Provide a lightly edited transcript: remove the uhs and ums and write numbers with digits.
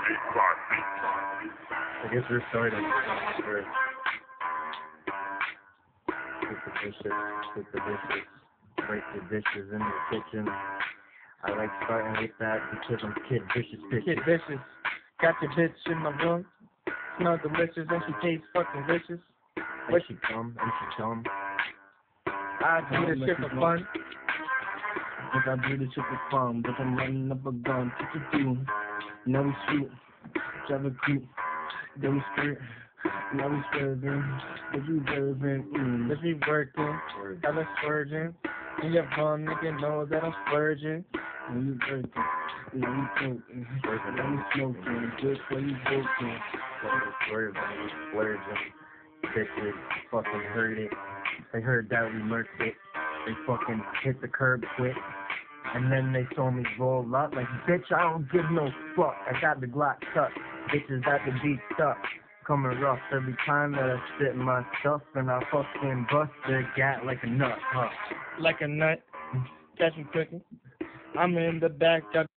I guess we're starting. Sure. Cook the dishes, break the dishes in the kitchen. I like starting with that because I'm Kid Vicious. Kid Vicious. Got your bitch in my room. Smell delicious and she tastes fucking vicious. And she come, and she come. I do this shit for fun. But I do this shit for fun, but I'm running up a gun. Two. Now we shoot, drive a creep, then we skirt. Now we swerving, but you serving, Let's be working, got us splurging. And your bum nigga knows that I'm splurging. when you working, now we talking, now we smoking, just when you joking. Swerving, splurging, bitches fucking heard it. They heard that we murked it. They fucking hit the curb quick. And then they saw me roll up like, bitch, I don't give no fuck. I got the Glock tucked. Bitches got the beat stuck. Coming rough every time that I spit my stuff. And I fucking bust their gat like a nut, huh? Like a nut, catch me cooking. I'm in the back, got